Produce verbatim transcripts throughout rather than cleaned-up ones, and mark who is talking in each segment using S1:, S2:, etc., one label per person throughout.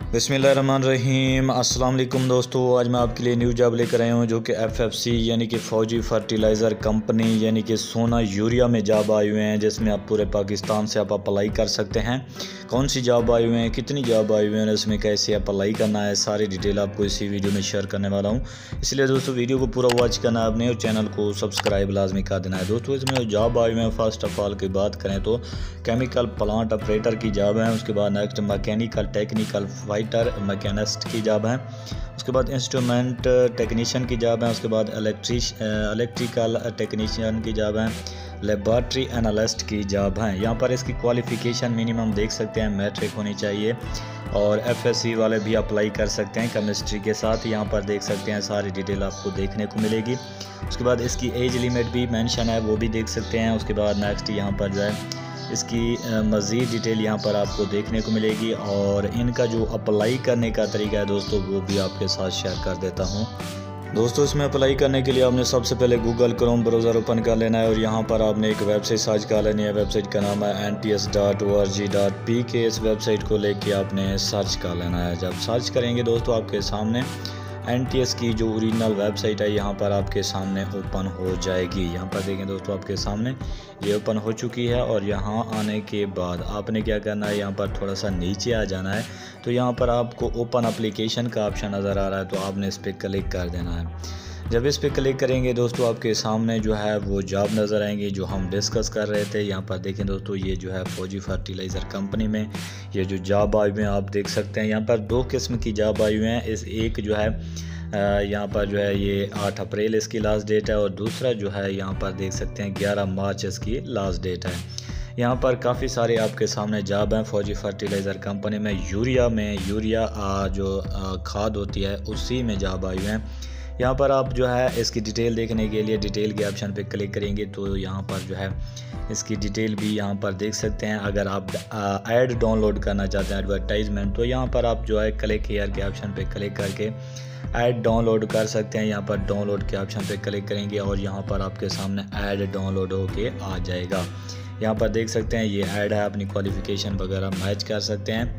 S1: बिस्मिल्लाहिर्रहमानिर्रहीम। अस्सलाम वालेकुम दोस्तों, आज मैं आपके लिए न्यू जॉब लेकर आया हूँ जो कि एफ एफ सी यानी कि फ़ौजी फर्टिलाइज़र कंपनी यानी कि सोना यूरिया में जॉब आए हुए हैं, जिसमें आप पूरे पाकिस्तान से आप अप्लाई कर सकते हैं। कौन सी जॉब आए हुए हैं, कितनी जॉब आए हुए हैं, इसमें कैसे अप्लाई करना है, सारी डिटेल आपको इसी वीडियो में शेयर करने वाला हूँ। इसलिए दोस्तों वीडियो को पूरा वॉच करना है आपने और चैनल को सब्सक्राइब लाजमी कर देना है। दोस्तों इसमें जॉब आए हुए हैं, फर्स्ट ऑफ ऑल की बात करें तो केमिकल प्लांट ऑपरेटर की जॉब है। उसके बाद next mechanical technical fighter machinist की जॉब है। उसके बाद इंस्ट्रूमेंट टेक्नीशियन की जॉब है। उसके बाद इलेक्ट्रिश इलेक्ट्रिकल टेक्नीशियन की जॉब है। लेबॉर्ट्री एनालिस्ट की जॉब है। यहाँ पर इसकी क्वालिफ़िकेशन मिनिमम देख सकते हैं मैट्रिक होनी चाहिए और एफ एस सी वाले भी अप्लाई कर सकते हैं केमिस्ट्री के साथ। यहाँ पर देख सकते हैं सारी डिटेल आपको देखने को मिलेगी। उसके बाद इसकी एज लिमिट भी मेंशन है, वो भी देख सकते हैं। उसके बाद नेक्स्ट यहाँ पर जो है इसकी मज़ीद डिटेल यहाँ पर आपको देखने को मिलेगी और इनका जो अप्लाई करने का तरीका है दोस्तों वो भी आपके साथ शेयर कर देता हूँ। दोस्तों इसमें अप्लाई करने के लिए आपने सबसे पहले गूगल क्रोम ब्राउज़र ओपन कर लेना है और यहाँ पर आपने एक वेबसाइट सर्च कर लेनी है। वेबसाइट का नाम है N T S dot O R G dot P K. इस वेबसाइट को लेके आपने सर्च कर लेना है। जब सर्च करेंगे दोस्तों आपके सामने एन टी एस की जो ओरिजिनल वेबसाइट है यहाँ पर आपके सामने ओपन हो जाएगी। यहाँ पर देखें दोस्तों आपके सामने ये ओपन हो चुकी है और यहाँ आने के बाद आपने क्या करना है, यहाँ पर थोड़ा सा नीचे आ जाना है तो यहाँ पर आपको ओपन एप्लीकेशन का ऑप्शन नज़र आ रहा है, तो आपने इस पर क्लिक कर देना है। जब इस पर क्लिक करेंगे दोस्तों आपके सामने जो है वो जॉब नज़र आएंगी जो हम डिस्कस कर रहे थे। यहाँ पर देखें दोस्तों ये जो है फ़ौजी फर्टिलाइज़र कंपनी में ये जो जॉब आई हुई हैं आप देख सकते हैं। यहाँ पर दो किस्म की जॉब आई हुई हैं। इस एक जो है यहाँ पर जो है ये आठ अप्रैल इसकी लास्ट डेट है और दूसरा जो है यहाँ पर देख सकते हैं ग्यारह मार्च इसकी लास्ट डेट है। यहाँ पर काफ़ी सारे आपके सामने जॉब हैं फ़ौजी फर्टिलाइज़र कंपनी में। यूरिया में यूरिया जो खाद होती है उसी में जॉब आई हुई हैं। यहाँ पर आप जो है इसकी डिटेल देखने के लिए डिटेल के ऑप्शन पे क्लिक करेंगे तो यहाँ पर जो है इसकी डिटेल भी यहाँ पर देख सकते हैं। अगर आप ऐड डाउनलोड करना चाहते हैं एडवर्टाइजमेंट तो यहाँ पर आप जो है क्लिक हियर के ऑप्शन पे क्लिक करके ऐड डाउनलोड कर सकते हैं। यहाँ पर डाउनलोड के ऑप्शन पे क्लिक करेंगे और यहाँ पर आपके सामने ऐड डाउनलोड होके आ जाएगा। यहाँ पर देख सकते हैं ये ऐड है, अपनी क्वालिफ़िकेशन वगैरह मैच कर सकते हैं।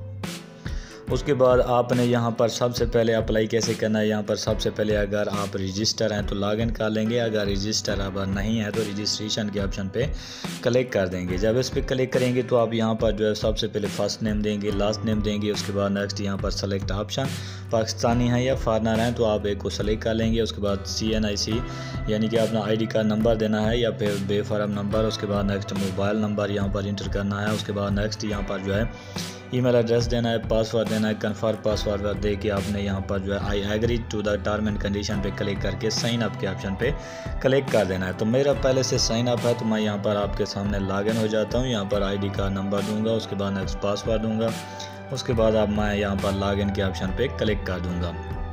S1: उसके बाद आपने यहाँ पर सबसे पहले अप्लाई कैसे करना है, यहाँ पर सबसे पहले अगर आप रजिस्टर हैं तो लॉगिन कर लेंगे। अगर रजिस्टर अब नहीं है तो रजिस्ट्रेशन के ऑप्शन पे क्लिक कर देंगे। जब इस पर क्लिक करेंगे तो आप यहाँ पर जो है सबसे पहले फर्स्ट नेम देंगे, लास्ट नेम देंगे। उसके बाद नेक्स्ट यहाँ पर सेलेक्ट ऑप्शन पाकिस्तानी है या फॉरनर हैं तो आप एक को सेलेक्ट कर लेंगे। उसके बाद सी एन आई सी यानी कि अपना आई डी कार्ड नंबर देना है या फिर बेफारम नंबर। उसके बाद नेक्स्ट मोबाइल नंबर यहाँ पर इंटर करना है। उसके बाद नेक्स्ट यहाँ पर जो है ईमेल एड्रेस देना है, पासवर्ड देना है, कन्फर्म पासवर्ड दे के आपने यहाँ पर जो है I agree to the term and condition पे क्लिक करके साइन अप के ऑप्शन पे क्लिक कर देना है। तो मेरा पहले से साइन अप है तो मैं यहाँ पर आपके सामने लॉगिन हो जाता हूँ। यहाँ पर आईडी का नंबर दूंगा, उसके बाद नेक्स्ट पासवर्ड दूंगा। उसके बाद अब मैं यहाँ पर लॉगिन के ऑप्शन पे क्लिक कर दूंगा।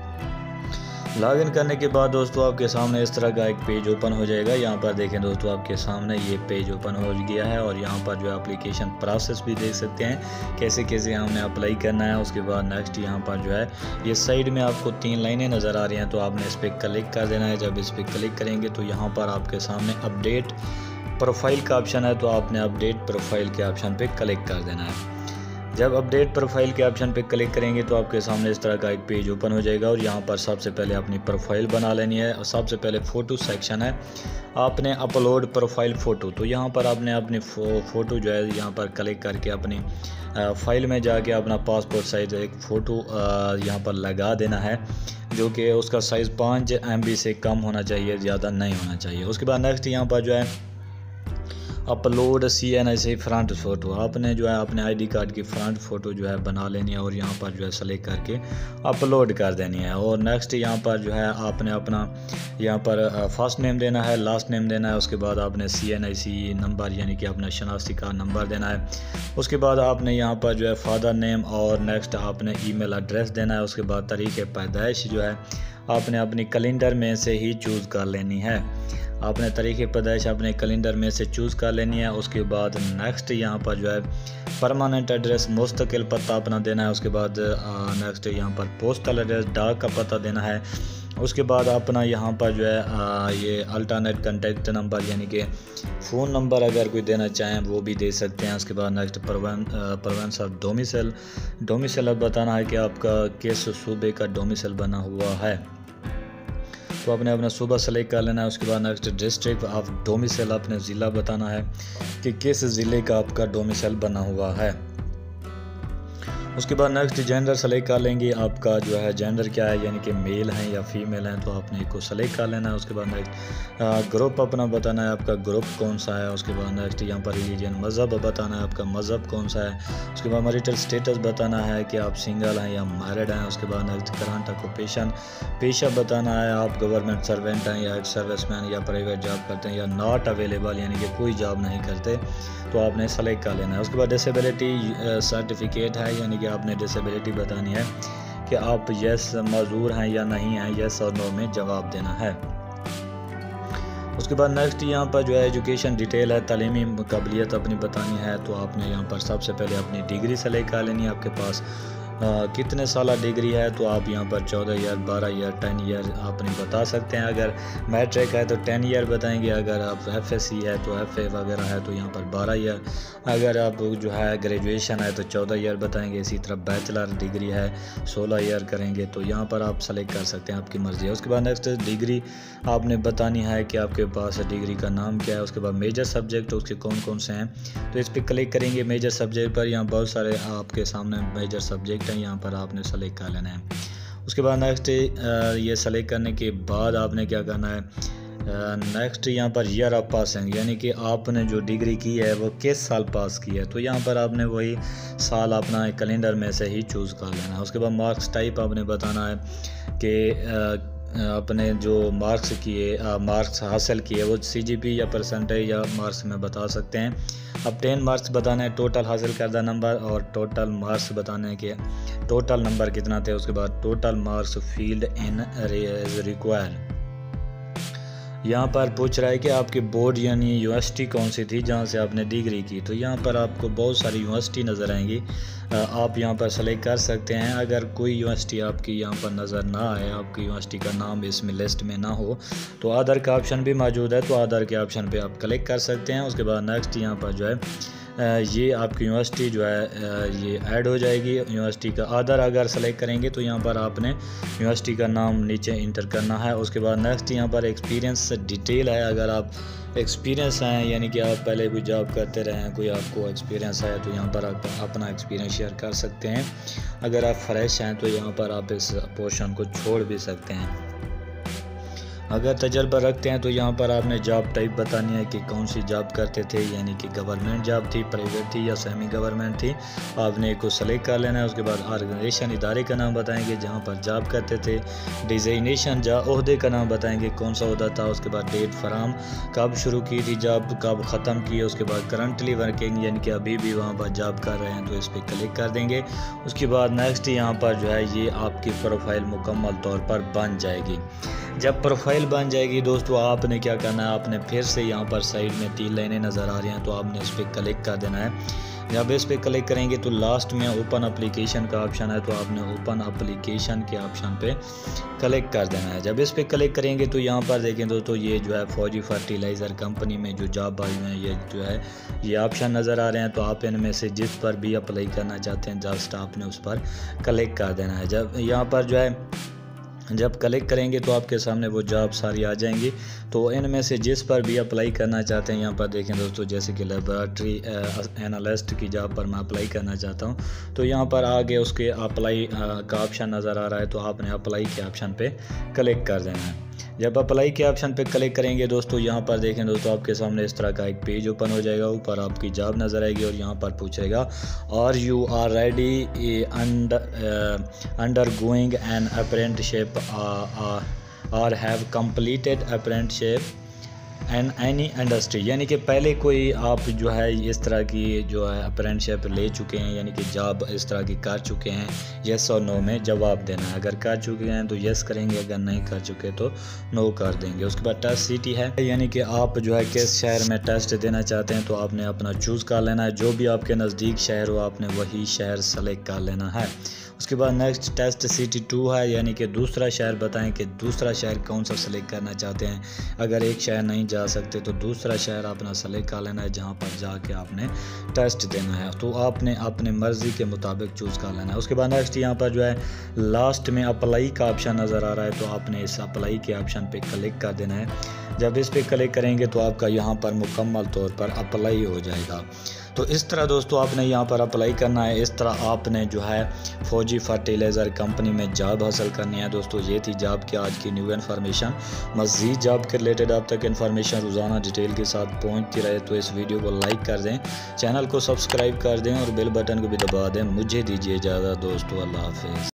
S1: लॉगिन करने के बाद दोस्तों आपके सामने इस तरह का एक पेज ओपन हो जाएगा। यहाँ पर देखें दोस्तों आपके सामने ये पेज ओपन हो गया है और यहाँ पर जो है एप्लीकेशन प्रोसेस भी देख सकते हैं कैसे कैसे हमने अप्लाई करना है। उसके बाद नेक्स्ट यहाँ पर जो है ये साइड में आपको तीन लाइनें नज़र आ रही हैं तो आपने इस पर क्लिक कर देना है। जब इस पर क्लिक करेंगे तो यहाँ पर आपके सामने अपडेट प्रोफाइल का ऑप्शन है तो आपने अपडेट प्रोफाइल के ऑप्शन पर क्लिक कर देना है। जब अपडेट प्रोफाइल के ऑप्शन पे क्लिक करेंगे तो आपके सामने इस तरह का एक पेज ओपन हो जाएगा और यहाँ पर सबसे पहले अपनी प्रोफाइल बना लेनी है। और सबसे पहले फ़ोटो सेक्शन है, आपने अपलोड प्रोफाइल फ़ोटो तो यहाँ पर आपने अपनी फ़ोटो जो है यहाँ पर क्लिक करके अपनी फाइल में जाके अपना पासपोर्ट साइज़ एक फ़ोटो यहाँ पर लगा देना है जो कि उसका साइज़ पाँच एम बी से कम होना चाहिए, ज़्यादा नहीं होना चाहिए। उसके बाद नेक्स्ट यहाँ पर जो है upload C N I C front photo, आपने जो है अपने आईडी कार्ड की फ्रंट फ़ोटो जो है बना लेनी है और यहाँ पर जो है सेलेक्ट करके अपलोड कर देनी है। और नेक्स्ट यहाँ पर जो है आपने अपना यहाँ पर फर्स्ट नेम देना है, लास्ट नेम देना है। उसके बाद आपने सी एन आई सी नंबर यानी कि अपना शनाख्ती कार्ड नंबर देना है। उसके बाद आपने यहाँ पर जो है फादर नेम और नेक्स्ट आपने ईमेल एड्रेस देना है। उसके बाद तारीख़ पैदाइश जो है आपने अपनी कैलेंडर में से ही चूज़ कर लेनी है। आपने तरीक़े पैदाइश अपने कैलेंडर में से चूज़ कर लेनी है। उसके बाद नेक्स्ट यहाँ पर जो है परमानेंट एड्रेस मुस्तकिल पता अपना देना है। उसके बाद नेक्स्ट यहाँ पर पोस्टल एड्रेस डाक का पता देना है। उसके बाद अपना यहाँ पर जो है आ, ये अल्टरनेट कॉन्टैक्ट नंबर यानी कि फ़ोन नंबर अगर कोई देना चाहें वो भी दे सकते हैं। उसके बाद नेक्स्ट परवन परवेंस ऑफ डोमिसाइल डोमिसाइल अब बताना है कि आपका किस सूबे का डोमिसाइल बना हुआ है, तो आपने अपना सूबा सेलेक्ट कर लेना है। उसके बाद नेक्स्ट डिस्ट्रिक्ट ऑफ डोमिसाइल अपने ज़िला बताना है कि किस ज़िले का आपका डोमिसाइल बना हुआ है। उसके बाद नेक्स्ट जेंडर सेलेक्ट कर लेंगे, आपका जो है जेंडर क्या है यानी कि मेल हैं या फीमेल हैं, तो आपने इसको सेलेक्ट कर लेना है। उसके बाद नेक्स्ट ग्रुप अपना बताना है आपका ग्रुप कौन सा है। उसके बाद नेक्स्ट यहाँ पर रिलीजन मज़हब बताना है आपका मज़हब कौन सा है। उसके बाद मैरिटल स्टेटस बताना है कि आप सिंगल हैं या मैरिड हैं। उसके बाद नेक्स्ट करंट ऑक्यूपेशन पेशा बताना है, आप गवर्नमेंट सर्वेंट हैं या एक सर्विसमैन या प्राइवेट जॉब करते हैं या नॉट अवेलेबल यानी कि कोई जॉब नहीं करते, तो आपने सेलेक्ट कर लेना है। उसके बाद डिसेबिलिटी सर्टिफिकेट है यानी कि आपने डिसेबिलिटी बतानी है कि आप यस मजदूर हैं या नहीं हैं, यस और नो में जवाब देना है। उसके बाद नेक्स्ट यहाँ पर जो है एजुकेशन डिटेल है, तालीमी काबिलियत अपनी बतानी है, तो आपने यहाँ पर सबसे पहले अपनी डिग्री सेलेक्ट कर लेनी है। आपके पास आ, कितने साल डिग्री है, तो आप यहाँ पर चौदह ईयर बारह ईयर टेन ईयर आपने बता सकते हैं। अगर मैट्रिक है तो टेन ईयर बताएंगे, अगर आप एफ एस सी है तो एफ ए वगैरह है तो यहाँ पर बारह ईयर, अगर आप जो है ग्रेजुएशन है तो चौदह ईयर बताएंगे। इसी तरह बैचलर डिग्री है सोलह ईयर करेंगे, तो यहाँ पर आप सेलेक्ट कर सकते हैं, आपकी मर्ज़ी है। उसके बाद नेक्स्ट डिग्री आपने बतानी है कि आपके पास डिग्री का नाम क्या है। उसके बाद मेजर सब्जेक्ट उसके कौन कौन से हैं, तो इस पर क्लिक करेंगे मेजर सब्जेक्ट पर। यहाँ बहुत सारे आपके सामने मेजर सब्जेक्ट हैं, यहाँ पर आपने सेलेक्ट कर लेना है। उसके बाद नेक्स्ट ये सेलेक्ट करने के बाद आपने क्या करना है, नेक्स्ट यहाँ पर ईयर ऑफ पासिंग यानी कि आपने जो डिग्री की है वो किस साल पास की है, तो यहाँ पर आपने वही साल अपना कैलेंडर में से ही चूज़ कर लेना है। उसके बाद मार्क्स टाइप आपने बताना है कि अपने जो मार्क्स किए मार्क्स हासिल किए वो सीजीपी या परसेंटेज या मार्क्स में बता सकते हैं। अब टेन मार्क्स बताना है टोटल हासिल करदा नंबर, और टोटल मार्क्स बताने हैं कि टोटल नंबर कितना थे। उसके बाद total marks field in require, यहाँ पर पूछ रहा है कि आपकी बोर्ड यानी यूनिवर्सिटी कौन सी थी जहाँ से आपने डिग्री की, तो यहाँ पर आपको बहुत सारी यूनिवर्सिटी नज़र आएंगी, आप यहाँ पर सेलेक्ट कर सकते हैं। अगर कोई यूनिवर्सिटी आपकी यहाँ पर नज़र ना आए, आपकी यूनिवर्सिटी का नाम इसमें लिस्ट में ना हो, तो आधार का ऑप्शन भी मौजूद है, तो आधार के ऑप्शन पे आप क्लिक कर सकते हैं। उसके बाद नेक्स्ट यहाँ पर जो है ये आपकी यूनिवर्सिटी जो है ये ऐड हो जाएगी। यूनिवर्सिटी का आधार अगर सेलेक्ट करेंगे तो यहाँ पर आपने यूनिवर्सिटी का नाम नीचे इंटर करना है। उसके बाद नेक्स्ट यहाँ पर एक्सपीरियंस डिटेल है, अगर आप एक्सपीरियंस हैं यानी कि आप पहले कोई जॉब करते रहे हैं, कोई आपको एक्सपीरियंस है, तो यहाँ पर आप अपना एक्सपीरियंस शेयर कर सकते हैं। अगर आप फ्रेश हैं तो यहाँ पर आप इस पोर्शन को छोड़ भी सकते हैं। अगर तजर्बा रखते हैं तो यहाँ पर आपने जॉब टाइप बतानी है कि कौन सी जॉब करते थे, यानी कि गवर्नमेंट जॉब थी, प्राइवेट थी या सेमी गवर्नमेंट थी, आपने एक को सेलेक्ट कर लेना है। उसके बाद ऑर्गेनाइजेशन इदारे का नाम बताएंगे जहाँ पर जॉब करते थे, डिज़ाइनेशन जा ओहदे का नाम बताएंगे कौन सा ओहदा था। उसके बाद डेट फराम कब शुरू की थी जॉब, कब ख़त्म की। उसके बाद करंटली वर्किंग यानी कि अभी भी वहाँ पर जॉब कर रहे हैं, तो इस पर क्लिक कर देंगे। उसके बाद नेक्स्ट यहाँ पर जो है ये आपकी प्रोफाइल मुकम्मल तौर पर बन जाएगी। जब प्रोफाइल बन जाएगी दोस्तों, आपने क्या करना है, आपने फिर से यहाँ पर साइड में तीन लाइनें नज़र आ रही हैं, तो आपने इस पर क्लिक कर देना है। जब इस पर क्लिक करेंगे तो लास्ट में ओपन एप्लीकेशन का ऑप्शन है, तो आपने ओपन एप्लीकेशन के ऑप्शन पे क्लिक कर देना है। जब इस पर क्लिक करेंगे तो यहाँ पर देखें दोस्तों, ये जो है फौजी फर्टिलाइज़र कंपनी में जो जॉब आई हुए हैं, ये जो है ये ऑप्शन नज़र आ रहे हैं, तो आप इनमें से जिस पर भी अप्लाई करना चाहते हैं जस्ट आपने उस पर क्लिक कर देना है। जब यहाँ पर जो है जब क्लिक करेंगे तो आपके सामने वो जॉब सारी आ जाएंगी, तो इनमें से जिस पर भी अप्लाई करना चाहते हैं, यहाँ पर देखें दोस्तों, जैसे कि लेबोरेटरी एनालिस्ट की जॉब पर मैं अप्लाई करना चाहता हूँ, तो यहाँ पर आगे उसके अप्लाई का ऑप्शन नज़र आ रहा है, तो आपने अप्लाई के ऑप्शन पे क्लिक कर देना है। जब अप्लाई के ऑप्शन पे क्लिक करेंगे दोस्तों, यहाँ पर देखें दोस्तों, आपके सामने इस तरह का एक पेज ओपन हो जाएगा, ऊपर आपकी जॉब नज़र आएगी और यहाँ पर पूछेगा are you already undergoing an apprenticeship or have completed apprenticeship in any industry, यानी कि पहले कोई आप जो है इस तरह की जो है अप्रेंटिसशिप ले चुके हैं, यानी कि जॉब इस तरह की कर चुके हैं, येस और नो में जवाब देना है। अगर कर चुके हैं तो येस करेंगे, अगर नहीं कर चुके तो नो कर देंगे। उसके बाद टेस्ट सिटी है, यानी कि आप जो है किस शहर में टेस्ट देना चाहते हैं तो आपने अपना चूज़ कर लेना है। जो भी आपके नज़दीक शहर हो आपने वही शहर सेलेक्ट कर लेना है। उसके बाद नेक्स्ट टेस्ट सिटी टू है, यानी कि दूसरा शहर बताएं कि दूसरा शहर कौन सा सेलेक्ट करना चाहते हैं। अगर एक शहर नहीं जा सकते तो दूसरा शहर अपना सेलेक्ट कर लेना है जहां पर जाके आपने टेस्ट देना है। तो आपने अपने मर्ज़ी के मुताबिक चूज़ कर लेना है। उसके बाद नेक्स्ट यहाँ पर जो है लास्ट में अप्लाई का ऑप्शन नज़र आ रहा है, तो आपने इस अप्लाई के ऑप्शन पे क्लिक कर देना है। जब इस पर क्लिक करेंगे तो आपका यहाँ पर मुकम्मल तौर पर अप्लाई हो जाएगा। तो इस तरह दोस्तों आपने यहाँ पर अप्लाई करना है। इस तरह आपने जो है फौजी फर्टिलाइज़र कंपनी में जॉब हासिल करनी है। दोस्तों ये थी जॉब की आज की न्यू इन्फॉर्मेशन। मज़ीद जॉब के रिलेटेड आप तक इन्फॉर्मेशन रोज़ाना डिटेल के साथ पहुँचती रहे तो इस वीडियो को लाइक कर दें, चैनल को सब्सक्राइब कर दें और बेल बटन को भी दबा दें। मुझे दीजिए इजाज़त दोस्तों, अल्लाह हाफ़िज़।